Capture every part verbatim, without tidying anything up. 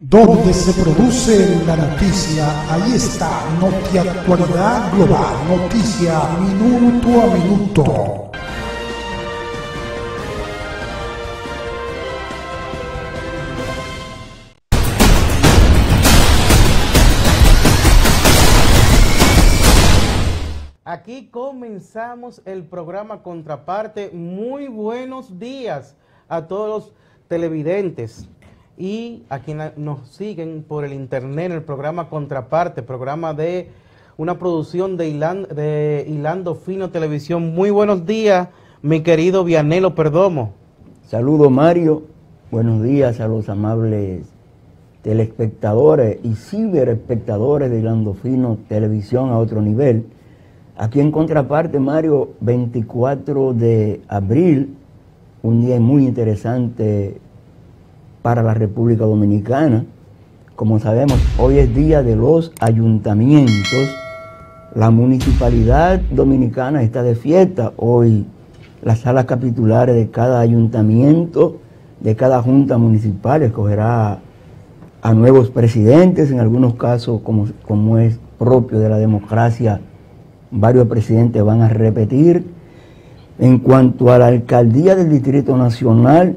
Donde se produce la noticia, ahí está, Notiactualidad Global, noticia minuto a minuto. Aquí comenzamos el programa Contraparte. Muy buenos días a todos los televidentes y a quienes nos siguen por el internet en el programa Contraparte, programa de una producción de, Hilan, de Hilando Fino Televisión. Muy buenos días, mi querido Vianelo Perdomo. Saludos, Mario. Buenos días a los amables telespectadores y ciberespectadores de Hilando Fino Televisión a otro nivel. Aquí en Contraparte, Mario, veinticuatro de abril, un día muy interesante para la República Dominicana. Como sabemos, hoy es día de los ayuntamientos. La municipalidad dominicana está de fiesta. Hoy las salas capitulares de cada ayuntamiento, de cada junta municipal, escogerá a nuevos presidentes. En algunos casos, como, como es propio de la democracia, varios presidentes van a repetir. En cuanto a la alcaldía del Distrito Nacional,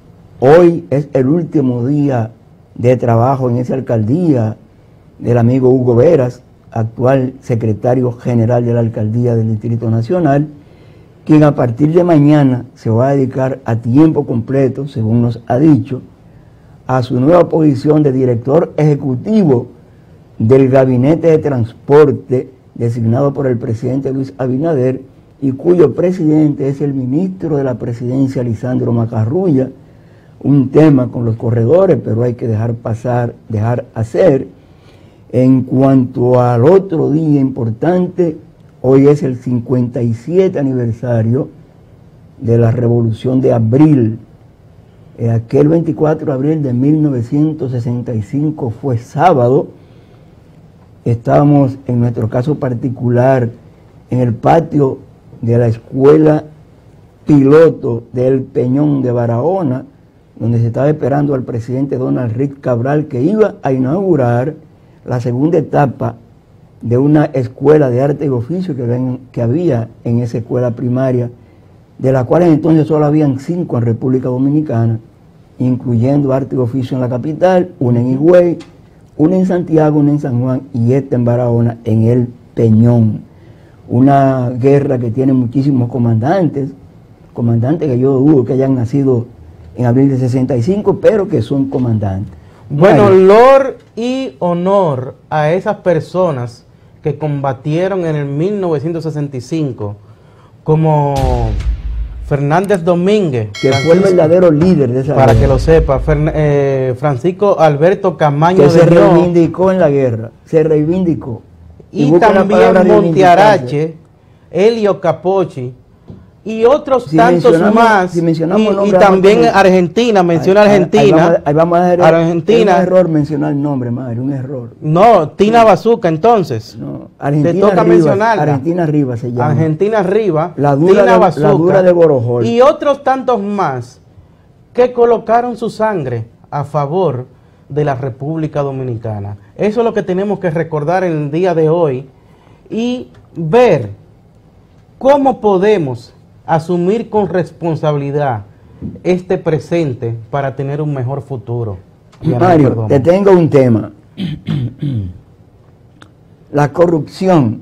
hoy es el último día de trabajo en esa alcaldía del amigo Hugo Veras, actual secretario general de la alcaldía del Distrito Nacional, quien a partir de mañana se va a dedicar a tiempo completo, según nos ha dicho, a su nueva posición de director ejecutivo del Gabinete de Transporte designado por el presidente Luis Abinader y cuyo presidente es el ministro de la Presidencia, Lisandro Macarrulla. Un tema con los corredores, pero hay que dejar pasar, dejar hacer. En cuanto al otro día importante, hoy es el cincuenta y siete aniversario de la Revolución de Abril. Aquel veinticuatro de abril de mil novecientos sesenta y cinco fue sábado. Estábamos, en nuestro caso particular, en el patio de la escuela piloto del Peñón de Barahona, donde se estaba esperando al presidente Donald Rick Cabral, que iba a inaugurar la segunda etapa de una escuela de arte y oficio que, ven, que había en esa escuela primaria, de la cual entonces solo habían cinco en República Dominicana, incluyendo arte y oficio en la capital, una en Higüey, una en Santiago, una en San Juan y esta en Barahona, en el Peñón. Una guerra que tiene muchísimos comandantes, comandantes que yo dudo que hayan nacido en abril de sesenta y cinco, pero que son comandantes. Bueno, lor y honor a esas personas que combatieron en el mil novecientos sesenta y cinco, como Fernández Domínguez, que Francisco, fue el verdadero líder de esa para guerra. que lo sepa, Fern, eh, Francisco Alberto Camaño que de se Dios, reivindicó en la guerra, se reivindicó. Y, y también Montearache, Helio Capochi, y otros si tantos más, si mencionamos y, y también como... Argentina, menciona ahí, Argentina, ahí vamos, ahí vamos a hacer Argentina. Es un error mencionar el nombre, madre, un error. No, Tina Bazuca, entonces. No, Argentina te toca Rivas, mencionarla. Argentina Rivas se llama. Argentina Rivas, la dura, Tina de, Bazuca, la dura de Borojol. Y otros tantos más que colocaron su sangre a favor de la República Dominicana. Eso es lo que tenemos que recordar en el día de hoy y ver cómo podemos asumir con responsabilidad este presente para tener un mejor futuro. Mario, te tengo un tema. La corrupción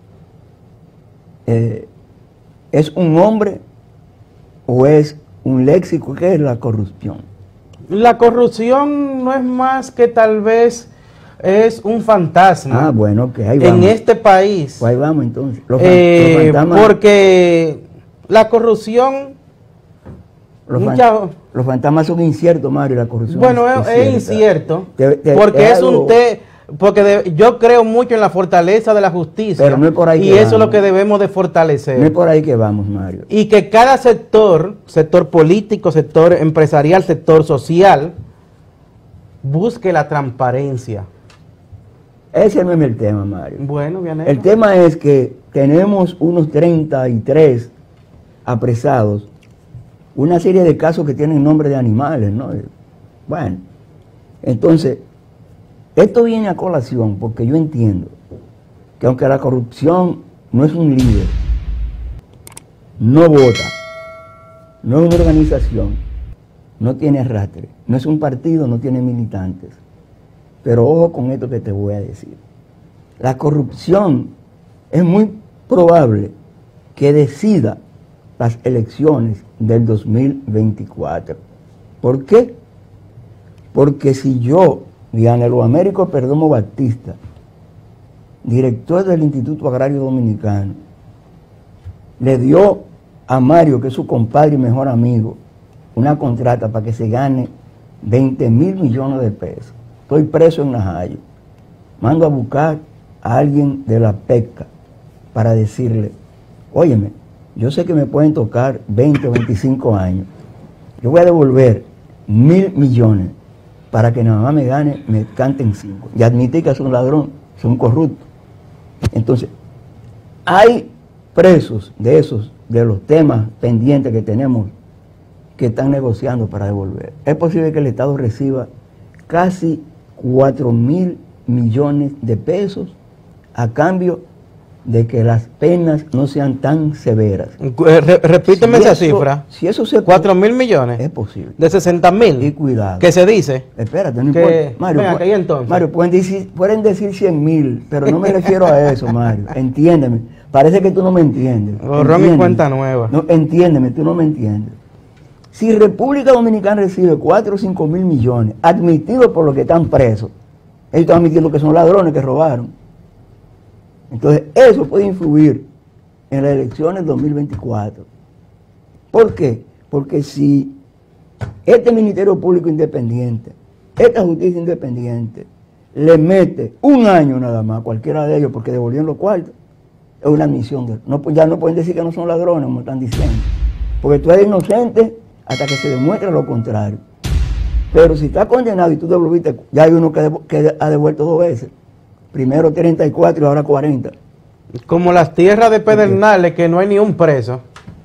eh, ¿es un hombre o es un léxico? ¿Qué es la corrupción? La corrupción no es más que tal vez es un fantasma. Ah, bueno, que ahí vamos. En este país. Pues ahí vamos entonces. Los, eh, los fantasmas, porque la corrupción... Los, mucha, fan, los fantasmas son inciertos, Mario, la corrupción. Bueno, es, es incierto, te, te, porque es, es un té, porque de, yo creo mucho en la fortaleza de la justicia, pero no es por ahí y que eso vamos. Es lo que debemos de fortalecer. No es por ahí que vamos, Mario. Y que cada sector, sector político, sector empresarial, sector social, busque la transparencia. Ese no es el tema, Mario. Bueno, Vianelo. El tema es que tenemos unos treinta y tres apresados, una serie de casos que tienen nombre de animales, ¿no? Bueno, Entonces, esto viene a colación porque yo entiendo que aunque la corrupción no es un líder, no vota, no es una organización, no tiene arrastre, no es un partido, no tiene militantes. Pero ojo con esto que te voy a decir. La corrupción es muy probable que decida las elecciones del dos mil veinticuatro. ¿Por qué? Porque si yo, Dianelo Américo Perdomo Batista, director del Instituto Agrario Dominicano, le dio a Mario, que es su compadre y mejor amigo, una contrata para que se gane veinte mil millones de pesos. Estoy preso en Najayo. Mando a buscar a alguien de la pesca para decirle, óyeme, yo sé que me pueden tocar veinte o veinticinco años. Yo voy a devolver mil millones para que nada más me gane, me canten cinco. Y admití que es un ladrón, es un corrupto. Entonces, hay presos de esos, de los temas pendientes que tenemos, que están negociando para devolver. Es posible que el Estado reciba casi cuatro mil millones de pesos a cambio de que las penas no sean tan severas. Re repíteme si esa eso, cifra. Si eso se ¿Cuatro mil millones? Es posible. ¿De sesenta mil? Y cuidado. ¿Qué se dice? Espérate, no que, importa. Mario, venga, que entonces. Mario, pueden decir, pueden decir cien mil, pero no me refiero a eso, Mario. Entiéndeme. Parece que tú no me entiendes. Borrón y cuenta nueva. No, entiéndeme, tú no me entiendes. Si República Dominicana recibe cuatro o cinco mil millones, admitidos por los que están presos, ellos están admitiendo que son ladrones que robaron. Entonces, eso puede influir en las elecciones del dos mil veinticuatro. ¿Por qué? Porque si este Ministerio Público Independiente, esta justicia independiente, le mete un año nada más a cualquiera de ellos porque devolvieron los cuartos, es una admisión. De, no, ya no pueden decir que no son ladrones, como están diciendo. Porque tú eres inocente hasta que se demuestre lo contrario. Pero si está condenado y tú devolviste, ya hay uno que, que ha devuelto dos veces. Primero treinta y cuatro y ahora cuarenta. Como las tierras de Pedernales, que no hay ni un preso.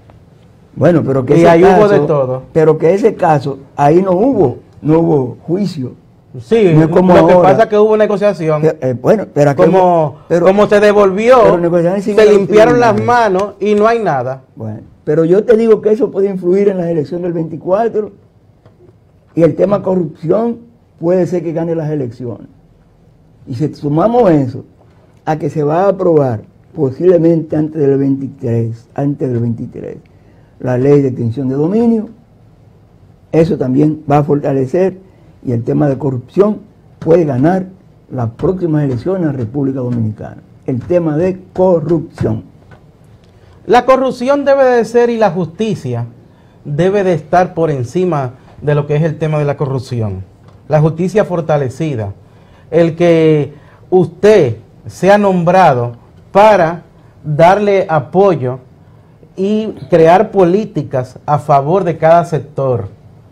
Bueno, pero que y ese ahí caso, hubo de todo. Pero que ese caso, ahí no hubo, no hubo juicio. Sí, no es como lo ahora. que pasa es que hubo negociación. Que, eh, bueno, pero como, pero, como se devolvió, se limpiaron las manos y no hay nada. Bueno, pero yo te digo que eso puede influir en las elecciones del veinticuatro y el tema corrupción puede ser que gane las elecciones. Y si sumamos eso a que se va a aprobar posiblemente antes del veintitrés, antes del veintitrés, la ley de extinción de dominio, eso también va a fortalecer y el tema de corrupción puede ganar las próximas elecciones en la República Dominicana. El tema de corrupción. La corrupción debe de ser y la justicia debe de estar por encima de lo que es el tema de la corrupción. La justicia fortalecida. El que usted sea nombrado para darle apoyo y crear políticas a favor de cada sector,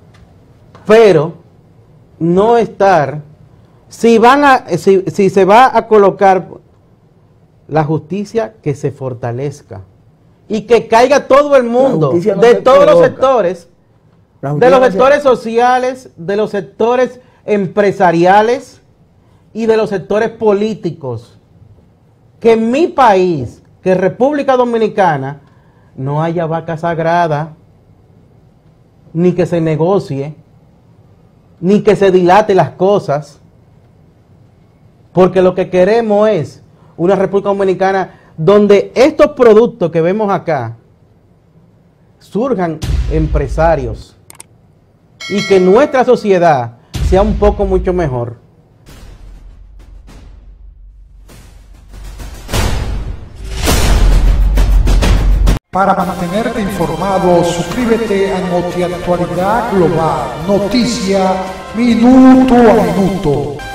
pero no estar, si van a, si, si se va a colocar la justicia, que se fortalezca y que caiga todo el mundo, no de todos coloca. los sectores, de los sectores se... sociales, de los sectores empresariales y de los sectores políticos, que en mi país, que en República Dominicana, no haya vaca sagrada, ni que se negocie, ni que se dilate las cosas, porque lo que queremos es una República Dominicana donde estos productos que vemos acá surjan empresarios y que nuestra sociedad sea un poco mucho mejor. Para mantenerte informado, suscríbete a Notiactualidad Global, noticia minuto a minuto.